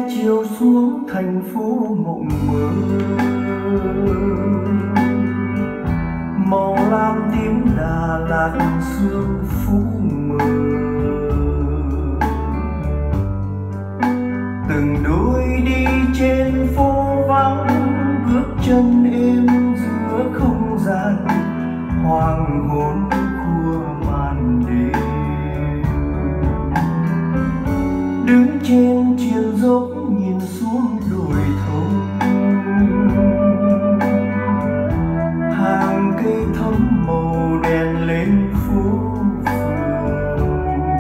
chiều xuống thành phố mộng mơ, màu lam tím Đà Lạt sương phú mờ. Từng đôi đi trên phố vắng, bước chân êm giữa không gian hoàng hôn của màn đêm. Đứng trên triền dốc nhìn xuống đồi thông, hàng cây thắm màu đèn lên phố phường.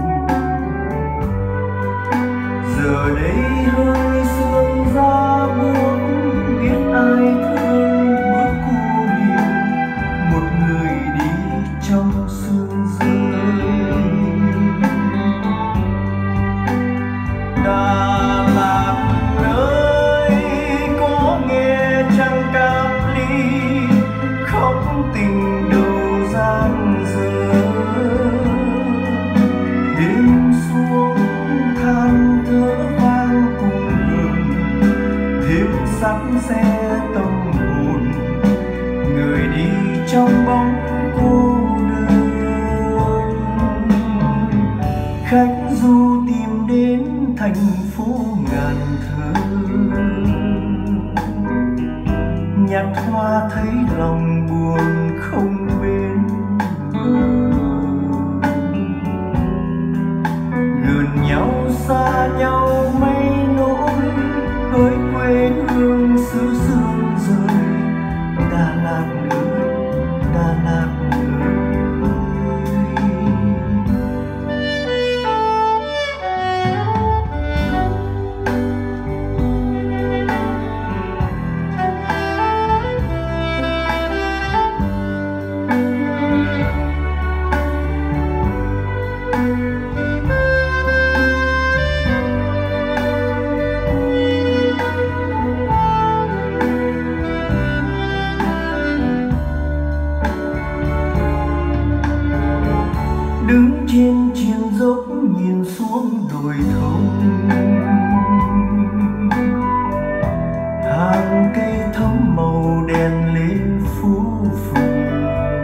Giờ đây hơi sương ra buốt, biết ai thương bước cô liêu, một người đi trong sương rơi. Đà Lạt ơi, có nghe chăng cam ly khóc tình đầu gian dở. Đêm xuống than thở vang cùng hờn, thêm sắc xe tâm hồn người đi trong bóng cô đơn. Khách du tìm đến thành phố ngàn thơ, nhặt hoa thấy lòng buồn không bên bờ. Gần nhau xa nhau mấy nỗi, hỡi quê hương xứ sương rơi. Đà Lạt ơi, Đà Lạt ơi. Đứng trên triền dốc nhìn xuống đồi thông, hàng cây thắm màu đèn lên phố phường.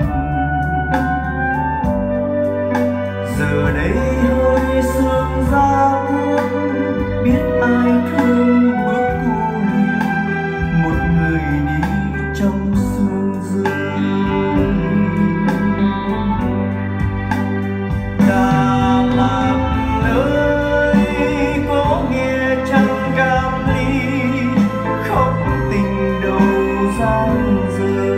Giờ đây hơi sương ra buốt, biết ai thương bước cô liêu, một người đi trong sương rơi. Đà Lạt ơi, có nghe chăng cam ly khóc tình đầu gian dở.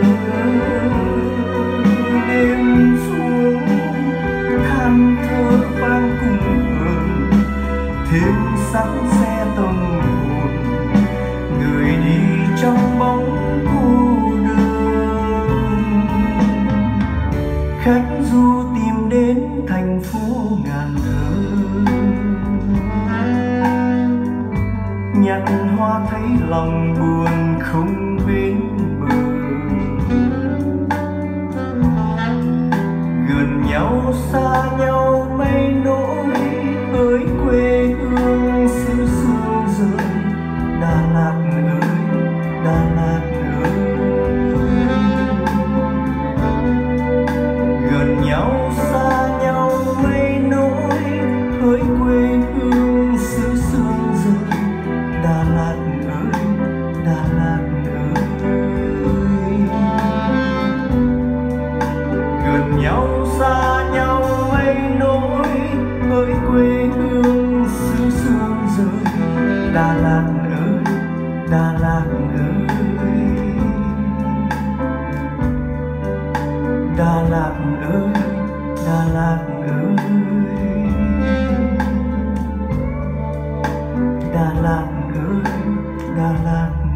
Đêm xuống than thở vang cùng hờn, thêm sắc xe tâm hồn người đi trong bóng cô đơn. Khách du tìm đến thành phố ngàn thơ, nhặt hoa thấy lòng buồn không bên bờ. Gần nhau xa nhau mấy nỗi, hỡi quê hương xứ sương rơi. Đà Lạt ơi, Đà Lạt ơi. Gần nhau xa nhau mấy nỗi, hỡi quê hương xứ sương rơi. Đà Lạt ơi, Đà Lạt ơi. Gần nhau xa nhau mấy nỗi, hỡi quê hương xứ sương rơi. Đà Lạt ơi, Đà Lạt ơi. Đà Lạt ơi, Đà Lạt ơi. Đà Lạt ơi, Đà Lạt.